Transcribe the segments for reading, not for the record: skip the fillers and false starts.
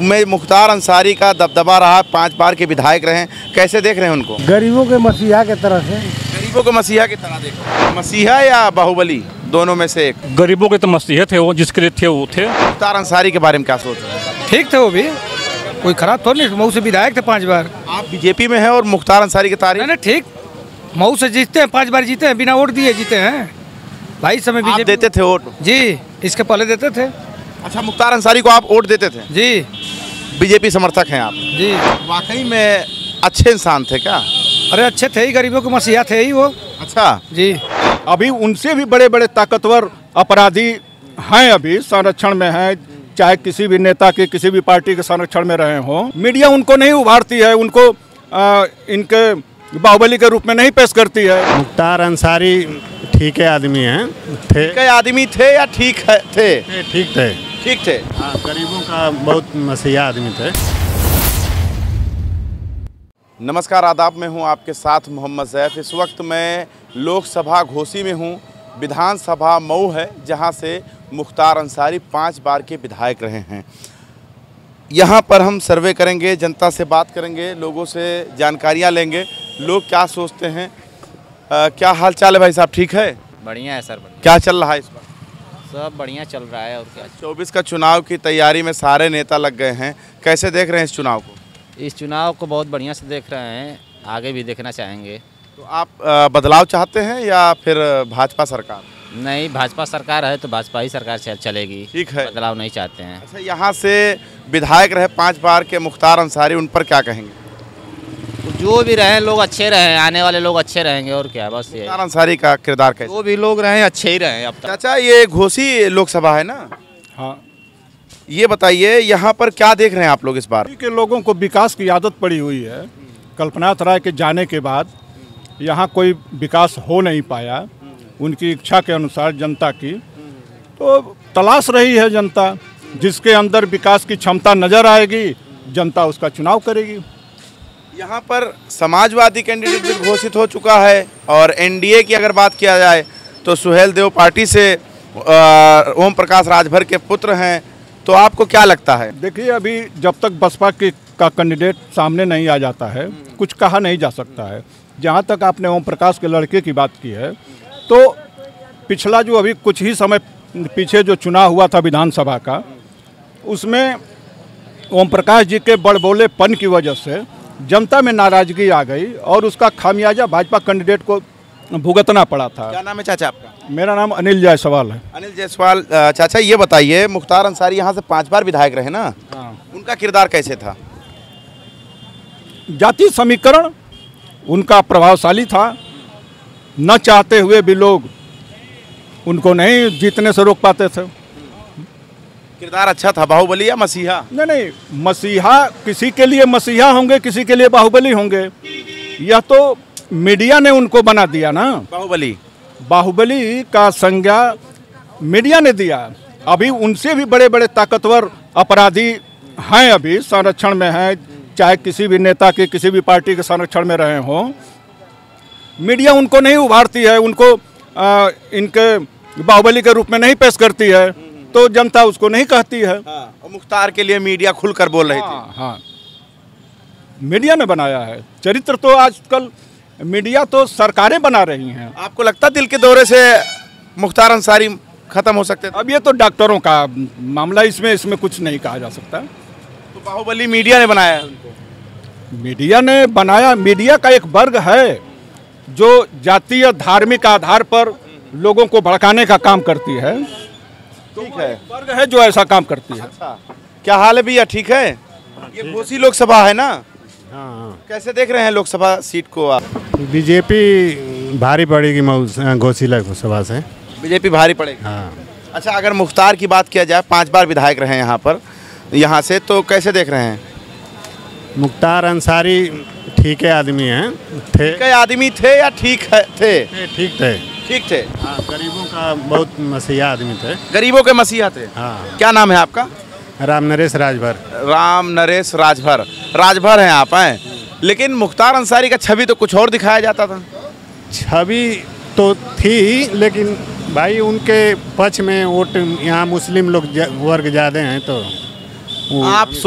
में मुख्तार अंसारी का दबदबा रहा, 5 बार के विधायक रहे, कैसे देख रहे हैं उनको? गरीबों के मसीहा के तरह से। गरीबों को मसीहा की तरह देखो। मसीहा या बाहुबली, दोनों में से एक? गरीबों के तो मसीहा थे, वो जिसके लिए थे वो थे। मुख्तार अंसारी के बारे में क्या सोच रहे हैं? ठीक थे वो भी, कोई खराब थोड़ी नहीं। मऊ से विधायक थे 5 बार। आप बीजेपी में हैं और मुख्तार अंसारी की तारीफ? नहीं ठीक, मऊ से जीतते हैं, 5 बार जीते हैं, बिना वोट दिए जीते हैं भाई। समय आप बीजेपी देते थे वोट? जी, इसके पहले देते थे। अच्छा, मुख्तार अंसारी को आप वोट देते थे? जी। बीजेपी समर्थक हैं आप? जी। वाकई में अच्छे इंसान थे क्या? अरे अच्छे थे ही, गरीबों के मसीहा थे ही वो। अच्छा जी। अभी उनसे भी बड़े बड़े ताकतवर अपराधी हैं, अभी संरक्षण में हैं, चाहे किसी भी नेता के, किसी भी पार्टी के संरक्षण में रहे हों। मीडिया उनको नहीं उभारती है, उनको इनके बाहुबली के रूप में नहीं पेश करती है। मुख्तार अंसारी ठीक है आदमी हैं, थे। ठीक है आदमी थे या ठीक है थे? ठीक थे। ठीक थे। हाँ, गरीबों का बहुत मसीहा आदमी थे। नमस्कार, आदाब। में हूँ आपके साथ मोहम्मद ज़ैफ़। इस वक्त मैं लोकसभा घोसी में हूँ। विधानसभा मऊ है, जहाँ से मुख्तार अंसारी 5 बार के विधायक रहे हैं। यहाँ पर हम सर्वे करेंगे, जनता से बात करेंगे, लोगों से जानकारियाँ लेंगे, लोग क्या सोचते हैं। क्या हाल चाल है भाई साहब, ठीक है? बढ़िया है सर, बढ़िया। क्या चल रहा है इस बार? सब बढ़िया चल रहा है और क्या। 24 का चुनाव की तैयारी में सारे नेता लग गए हैं, कैसे देख रहे हैं इस चुनाव को? इस चुनाव को बहुत बढ़िया से देख रहे हैं, आगे भी देखना चाहेंगे। तो आप बदलाव चाहते हैं या फिर भाजपा सरकार? नहीं, भाजपा सरकार है तो भाजपा ही सरकार चलेगी। ठीक है, बदलाव नहीं चाहते हैं। अच्छा, यहाँ से विधायक रहे 5 बार के मुख्तार अंसारी, उन पर क्या कहेंगे? जो भी रहे लोग अच्छे रहे, आने वाले लोग अच्छे रहेंगे और क्या, बस ये। मुख्तार अंसारी का किरदार कैसा? जो भी लोग रहे अच्छे ही रहे अब तक। चाचा, ये घोसी लोकसभा है ना? हाँ। ये बताइए, यहाँ पर क्या देख रहे हैं आप लोग इस बार? के लोगों को विकास की आदत पड़ी हुई है। कल्पनाथ राय के जाने के बाद यहाँ कोई विकास हो नहीं पाया उनकी इच्छा के अनुसार जनता की। तो तलाश रही है जनता, जिसके अंदर विकास की क्षमता नजर आएगी, जनता उसका चुनाव करेगी। यहाँ पर समाजवादी कैंडिडेट भी घोषित हो चुका है, और एनडीए की अगर बात किया जाए तो सुहेल देव पार्टी से ओम प्रकाश राजभर के पुत्र हैं। तो आपको क्या लगता है? देखिए, अभी जब तक बसपा का कैंडिडेट सामने नहीं आ जाता है, कुछ कहा नहीं जा सकता है। जहाँ तक आपने ओम प्रकाश के लड़के की बात की है, तो पिछला जो अभी कुछ ही समय पीछे जो चुनाव हुआ था विधानसभा का, उसमें ओम प्रकाश जी के बड़बोलेपन की वजह से जनता में नाराजगी आ गई और उसका खामियाजा भाजपा कैंडिडेट को भुगतना पड़ा था। क्या नाम है चाचा आपका? मेरा नाम अनिल जायसवाल है। अनिल जायसवाल। चाचा, ये बताइए, मुख्तार अंसारी यहाँ से 5 बार विधायक रहे ना? हाँ। उनका किरदार कैसे था? जाति समीकरण उनका प्रभावशाली था। न चाहते हुए भी लोग उनको नहीं जीतने से रोक पाते थे। किरदार अच्छा था। बाहुबली या मसीहा? नहीं, मसीहा किसी के लिए मसीहा होंगे, किसी के लिए बाहुबली होंगे। यह तो मीडिया ने उनको बना दिया ना। बाहुबली का संज्ञा मीडिया ने दिया। अभी उनसे भी बड़े बड़े ताकतवर अपराधी हैं, अभी संरक्षण में हैं, चाहे किसी भी नेता के, किसी भी पार्टी के संरक्षण में रहे हों। मीडिया उनको नहीं उभारती है, उनको इनके बाहुबली के रूप में नहीं पेश करती है, तो जनता उसको नहीं कहती है। हाँ, और मुख्तार के लिए मीडिया खुलकर बोल रही थी। हाँ, मीडिया ने बनाया है चरित्र। तो आजकल मीडिया तो सरकारें बना रही हैं। आपको लगता दिल के दौरे से मुख्तार अंसारी खत्म हो सकते थे? अब ये तो डॉक्टरों का मामला, इसमें कुछ नहीं कहा जा सकता। तो बाहुबली मीडिया ने बनाया है उनको? मीडिया ने बनाया। मीडिया का एक वर्ग है जो जातीय धार्मिक आधार पर लोगों को भड़काने का काम करती है। ठीक है, वर्ग है जो ऐसा काम करती है। अच्छा, क्या हाल है भैया, ठीक है? ये घोसी लोकसभा है ना? हाँ। कैसे देख रहे हैं लोकसभा सीट को आप? बीजेपी भारी पड़ेगी मऊ घोसी लोकसभा से। बीजेपी भारी पड़ेगी। हाँ। अच्छा, अगर मुख्तार की बात किया जाए, 5 बार विधायक रहे हैं यहाँ से, तो कैसे देख रहे हैं? मुख्तार अंसारी ठीक है आदमी हैं, थे। ठीक है आदमी थे या ठीक है थे? ठीक थे। ठीक थे। हाँ, गरीबों का बहुत मसीहा आदमी थे। गरीबों के मसीहा थे। हाँ। क्या नाम है आपका? राम नरेश राजभर। राम नरेश राजभर हैं आप हैं? लेकिन मुख्तार अंसारी का छवि तो कुछ और दिखाया जाता था। छवि तो थी, लेकिन भाई उनके पक्ष में वोट यहाँ मुस्लिम लोग वर्ग ज़्यादा हैं, तो आप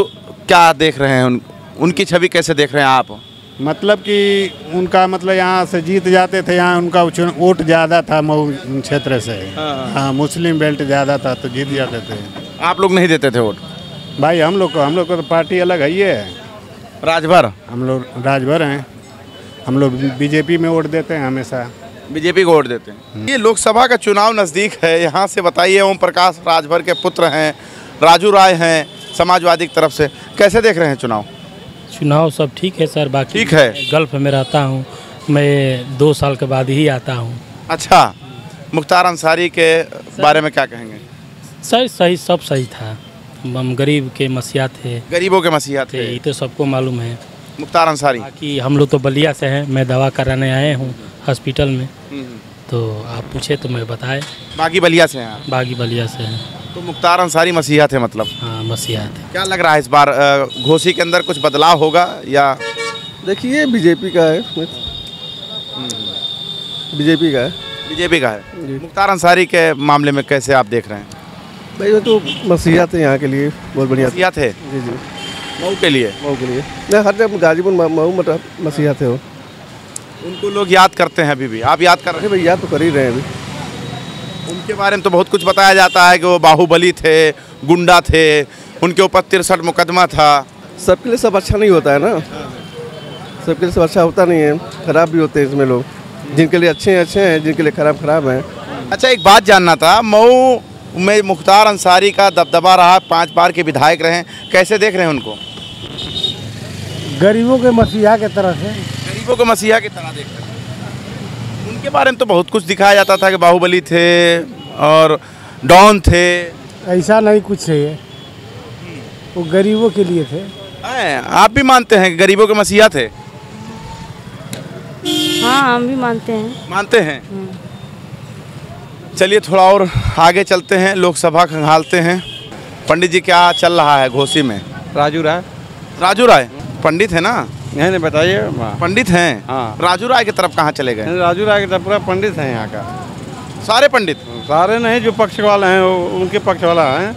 क्या देख रहे हैं उनकी छवि कैसे देख रहे हैं आप? मतलब कि उनका मतलब यहाँ से जीत जाते थे, यहाँ उनका वोट ज़्यादा था मऊ क्षेत्र से। हाँ, मुस्लिम बेल्ट ज़्यादा था तो जीत जाते थे। आप लोग नहीं देते थे वोट? भाई हम लोग को तो पार्टी अलग है, ये है राजभर। हम लोग राजभर हैं, हम लोग बीजेपी में वोट देते हैं, हमेशा बीजेपी को वोट देते हैं। ये लोकसभा का चुनाव नज़दीक है, यहाँ से बताइए, ओम प्रकाश राजभर के पुत्र हैं, राजू राय हैं समाजवादी की तरफ से, कैसे देख रहे हैं चुनाव? चुनाव सब ठीक है सर, बाकी ठीक है। गल्फ में रहता हूँ मैं, 2 साल के बाद ही आता हूँ। अच्छा, मुख्तार अंसारी के बारे में क्या कहेंगे? सही सब सही था, हम गरीब के मसीहा थे, गरीबों के मसीहा थे, ये तो सबको मालूम है। मुख्तार अंसारी। बाकी हम लोग तो बलिया से हैं, मैं दवा कराने आए हूँ हॉस्पिटल में, तो आप पूछे तो मैं बताए। बागी बलिया से हैं? बागी बलिया से हैं। तो मुख्तार अंसारी मसीहा थे मतलब? हाँ मसीहा थे। क्या लग रहा है इस बार घोसी के अंदर कुछ बदलाव होगा या? देखिए बीजेपी का है, बीजेपी का है। बीजेपी का है। मुख्तार अंसारी के मामले में कैसे आप देख रहे हैं? भाई वो तो मसीहा थे यहाँ के लिए, बहुत बढ़िया मसीहा थे। जी जी, मऊ के लिए? मऊ के लिए नहीं, हर जगह गाजीपुर मऊ मतलब मसीहा थे वो। उनको लोग याद करते हैं अभी भी? आप याद कर रहे हैं? भाई याद तो कर ही रहे हैं अभी। उनके बारे में तो बहुत कुछ बताया जाता है कि वो बाहुबली थे, गुंडा थे, उनके ऊपर 63 मुकदमा था। सबके लिए सब अच्छा नहीं होता है ना, सबके लिए सब अच्छा होता नहीं है, खराब भी होते हैं इसमें लोग, जिनके लिए अच्छे हैं, जिनके लिए खराब हैं। अच्छा, एक बात जानना था, मऊ में मुख्तार अंसारी का दबदबा रहा, 5 बार के विधायक रहे, कैसे देख रहे हैं उनको? गरीबों के मसीहा के तरह से। गरीबों को मसीहा की तरह देख रहे हैं। उनके बारे में तो बहुत कुछ दिखाया जाता था कि बाहुबली थे और डॉन थे। ऐसा नहीं कुछ है, वो गरीबों के लिए थे। आप भी मानते हैं कि गरीबों के मसीहा थे? हाँ हम भी मानते हैं। मानते हैं। चलिए थोड़ा और आगे चलते हैं, लोकसभा खंगालते हैं। पंडित जी क्या चल रहा है घोसी में? राजू राय। राजू राय पंडित है ना? नहीं बताइए। पंडित हैं? हाँ। राजू राय की तरफ कहाँ चले गए? राजू राय की तरफ पूरा पंडित है यहाँ का। सारे पंडित? सारे नहीं, जो पक्ष वाले हैं उनके पक्ष वाला है।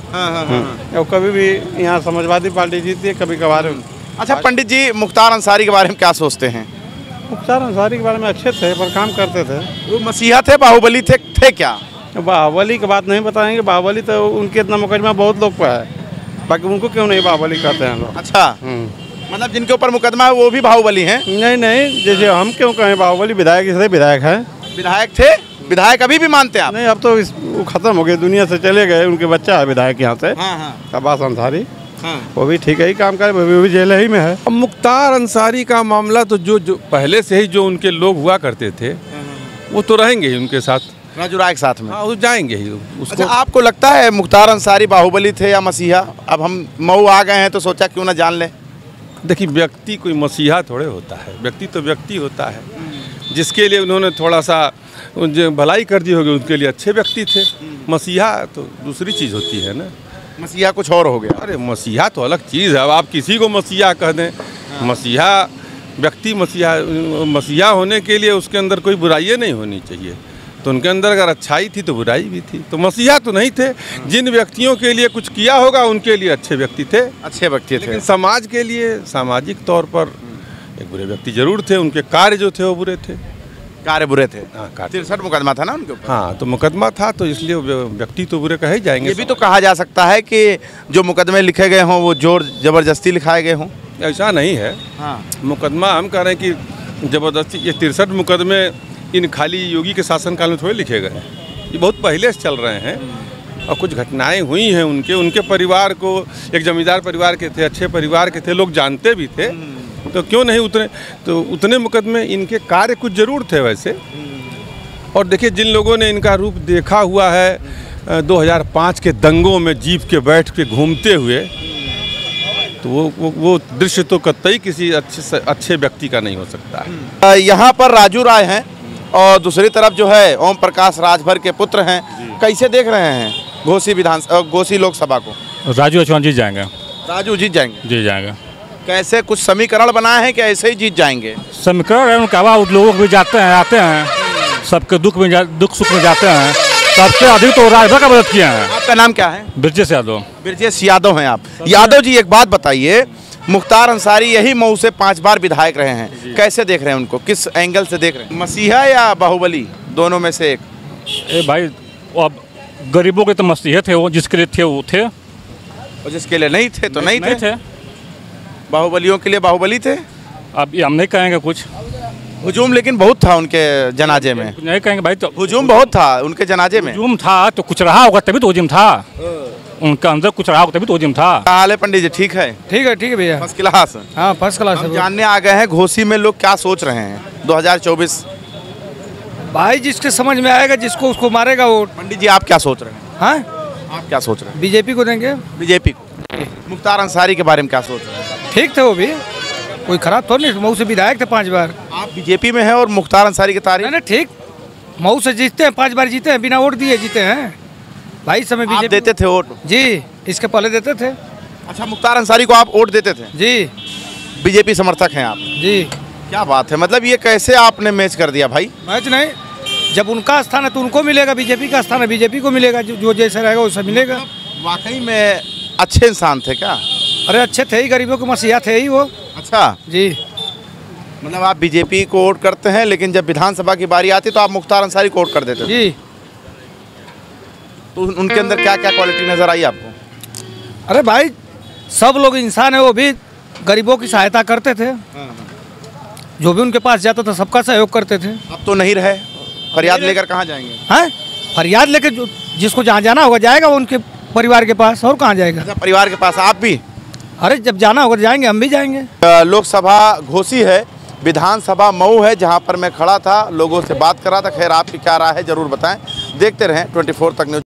और कभी भी यहाँ समाजवादी पार्टी जीती है, कभी कभार। अच्छा पंडित जी, मुख्तार अंसारी के बारे में क्या सोचते हैं? मुख्तार अंसारी के बारे में अच्छे थे, पर काम करते थे। वो मसीहा थे, बाहुबली थे क्या? बाहुबली की बात नहीं बताएंगे, बाहुबली तो उनके इतना मुकदमा बहुत लोग पर है, बाकी उनको क्यों नहीं बाहुबली कहते हैं लोग। अच्छा, मतलब जिनके ऊपर मुकदमा है वो भी बाहुबली हैं? नहीं, जैसे हम क्यों कहें, बाहुबली विधायक इसलिए विधायक है। विधायक थे? विधायक अभी भी मानते हैं आप? नहीं, अब तो वो खत्म हो गए, दुनिया से चले गए, उनके बच्चा है विधायक यहाँ से। अब्बास अंसारी। वो भी ठीक है ही काम करे, वो भी जेल ही में है। मुख्तार अंसारी का मामला तो जो पहले से ही जो उनके लोग हुआ करते थे वो तो रहेंगे ही उनके साथ, राजू राय के साथ में। हाँ, वो जाएंगे ही उसको। अच्छा, आपको लगता है मुख्तार अंसारी बाहुबली थे या मसीहा? अब हम मऊ आ गए हैं तो सोचा क्यों ना जान लें। देखिए, व्यक्ति कोई मसीहा थोड़े होता है, व्यक्ति तो व्यक्ति होता है। जिसके लिए उन्होंने थोड़ा सा जो भलाई कर दी होगी उनके लिए अच्छे व्यक्ति थे। मसीहा तो दूसरी चीज़ होती है ना, मसीहा कुछ और हो गया। अरे मसीहा तो अलग चीज़ है। अब आप किसी को मसीहा कह दें, मसीहा व्यक्ति मसीहा होने के लिए उसके अंदर कोई बुराइयाँ नहीं होनी चाहिए। तो उनके अंदर अगर अच्छाई थी तो बुराई भी थी, तो मसीहा तो नहीं थे। जिन व्यक्तियों के लिए कुछ किया होगा उनके लिए अच्छे व्यक्ति थे, अच्छे व्यक्ति थे। लेकिन समाज के लिए सामाजिक तौर पर एक बुरे व्यक्ति जरूर थे। उनके कार्य जो थे वो बुरे थे। कार्य बुरे थे? हाँ, 63 मुकदमा था ना उनके ऊपर। हाँ, तो मुकदमा था तो इसलिए व्यक्ति तो बुरे कहे जाएंगे। ये भी तो कहा जा सकता है कि जो मुकदमे लिखे गए हों वो जोर जबरदस्ती लिखाए गए हों। ऐसा नहीं है। हाँ। मुकदमा हम कह रहे हैं कि जबरदस्ती, ये 63 मुकदमे इन खाली योगी के शासनकाल में थोड़े लिखे गए हैं, ये बहुत पहले से चल रहे हैं। और कुछ घटनाएं हुई हैं उनके परिवार को, एक जमींदार परिवार के थे, अच्छे परिवार के थे, लोग जानते भी थे, तो क्यों नहीं उतने मुकदमे। इनके कार्य कुछ जरूर थे वैसे। और देखिए, जिन लोगों ने इनका रूप देखा हुआ है 2005 के दंगों में जीप के बैठ के घूमते हुए, तो वो दृश्य तो कतई किसी अच्छे व्यक्ति का नहीं हो सकता है। यहाँ पर राजू राय हैं और दूसरी तरफ जो है ओम प्रकाश राजभर के पुत्र हैं। कैसे देख रहे हैं घोसी लोकसभा को? राजू अचवान जीत जाएंगे। राजू जीत जाएंगे? जीत जाएंगे। कैसे, कुछ समीकरण बनाए हैं कि ऐसे ही जीत जाएंगे? समीकरण है उनका, लोगों को भी जाते हैं आते हैं, सबके दुख सुख में जाते हैं, सबसे अधिक तो राजभर का मदद किए हैं। आपका नाम क्या है? ब्रजेश यादव। ब्रजेश यादव हैं आप। यादव जी, एक बात बताइए, मुख्तार अंसारी यही मऊ से 5 बार विधायक रहे हैं, कैसे देख रहे हैं उनको, किस एंगल से देख रहे हैं? मसीहा या बाहुबली, दोनों में से एक? भाई अब गरीबों के तो मसीहे थे, वो जिसके लिए थे वो थे, और जिसके लिए नहीं थे तो नहीं थे। बाहुबलियों के लिए बाहुबली थे। अब ये हम नहीं कहेंगे कुछ। हुजूम लेकिन बहुत था उनके जनाजे में। नहीं कहेंगे भाई, तो हुजूम बहुत था उनके जनाजे में। हुजूम था तो कुछ रहा होगा तभी तो हुजूम था, उनका अंदर कुछ रहा होगा तभी तो हुजूम था। हाल है पंडित जी? ठीक है, ठीक है भैया। First class. हाँ फर्स्ट क्लास है। जानने आ गए हैं घोसी में लोग क्या सोच रहे हैं 2024। भाई जिसके समझ में आएगा, जिसको उसको मारेगा वोट। पंडित जी आप क्या सोच रहे हैं? हाँ आप क्या सोच रहे हैं? बीजेपी को देंगे। बीजेपी को। मुख्तार अंसारी के बारे में क्या सोच रहे हैं? ठीक थे वो भी, कोई खराब थोड़ी नहीं, मऊ से विधायक थे 5 बार। आप बीजेपी में हैं और मुख्तार अंसारी की तारीफ? नहीं ठीक, मऊ से जीतते हैं, 5 बार जीते हैं, बिना वोट दिए जीते हैं भाई। समय आप बीजेपी देते थे वोट? जी, इसके पहले देते थे। अच्छा, मुख्तार अंसारी को आप वोट देते थे? जी। बीजेपी समर्थक हैं आप? जी। क्या बात है, मतलब ये कैसे आपने मैच कर दिया भाई? मैच नहीं, जब उनका स्थान है तो उनको मिलेगा, बीजेपी का स्थान है बीजेपी को मिलेगा, जो जैसे रहेगा वैसा मिलेगा। वाकई में अच्छे इंसान थे क्या? अरे अच्छे थे ही, गरीबों के मसीहा थे ही वो। अच्छा जी, मतलब आप बीजेपी को वोट करते हैं, लेकिन जब विधानसभा की बारी आती तो आप मुख्तार अंसारी को वोट कर देते थे? जी। तो उनके अंदर क्या क्या क्वालिटी नजर आई आपको? अरे भाई सब लोग इंसान है, वो भी गरीबों की सहायता करते थे, जो भी उनके पास जाता था सबका सहयोग करते थे। अब तो नहीं रहे, फरियाद लेकर कहाँ जाएंगे? हैं? फरियाद लेकर जिसको जहाँ जाना होगा जाएगा, वो उनके परिवार के पास, और कहाँ जाएगा? अच्छा, परिवार के पास आप भी? अरे जब जाना होगा जाएंगे, हम भी जाएंगे। लोकसभा घोसी है, विधानसभा मऊ है, जहां पर मैं खड़ा था, लोगों से बात कर रहा था। खैर आपकी क्या राय है जरूर बताएं। देखते रहें 24 तक न्यूज।